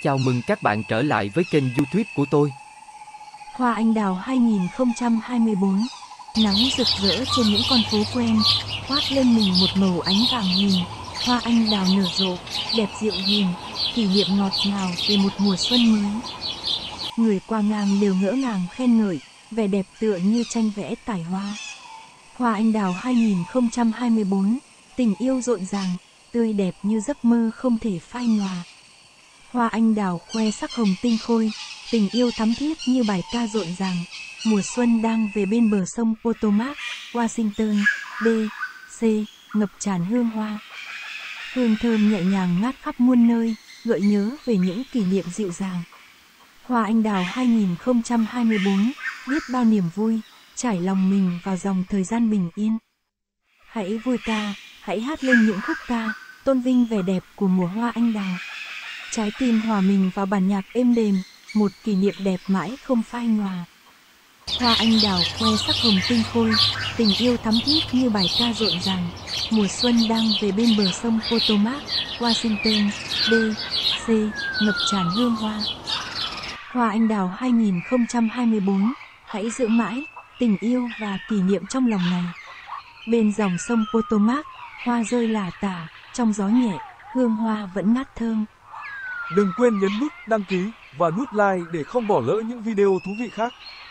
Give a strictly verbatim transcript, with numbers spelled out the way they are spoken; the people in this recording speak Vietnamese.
chào mừng các bạn trở lại với kênh YouTube của tôi. Hoa anh đào hai không hai tư. Nắng rực rỡ trên những con phố quen, khoác lên mình một màu ánh vàng nhìn. Hoa anh đào nở rộ, đẹp dịu hiền, kỷ niệm ngọt ngào về một mùa xuân mới. Người qua ngang đều ngỡ ngàng khen ngợi, vẻ đẹp tựa như tranh vẽ tài hoa. Hoa anh đào hai không hai tư, tình yêu rộn ràng, tươi đẹp như giấc mơ không thể phai nhòa. Hoa anh đào khoe sắc hồng tinh khôi, tình yêu thắm thiết như bài ca rộn ràng. Mùa xuân đang về bên bờ sông Potomac, Washington, đê xê, ngập tràn hương hoa. Hương thơm nhẹ nhàng ngát khắp muôn nơi, gợi nhớ về những kỷ niệm dịu dàng. Hoa anh đào hai không hai tư, biết bao niềm vui, trải lòng mình vào dòng thời gian bình yên. Hãy vui ca, hãy hát lên những khúc ca, tôn vinh vẻ đẹp của mùa hoa anh đào. Trái tim hòa mình vào bản nhạc êm đềm, một kỷ niệm đẹp mãi không phai nhòa. Hoa anh đào khoe sắc hồng tinh khôi, tình yêu thắm thiết như bài ca rộn ràng. Mùa xuân đang về bên bờ sông Potomac, Washington, đê xê, ngập tràn hương hoa. Hoa anh đào hai không hai tư, hãy giữ mãi tình yêu và kỷ niệm trong lòng này. Bên dòng sông Potomac, hoa rơi lả tả, trong gió nhẹ, hương hoa vẫn ngát thơm. Đừng quên nhấn nút đăng ký và nút like để không bỏ lỡ những video thú vị khác.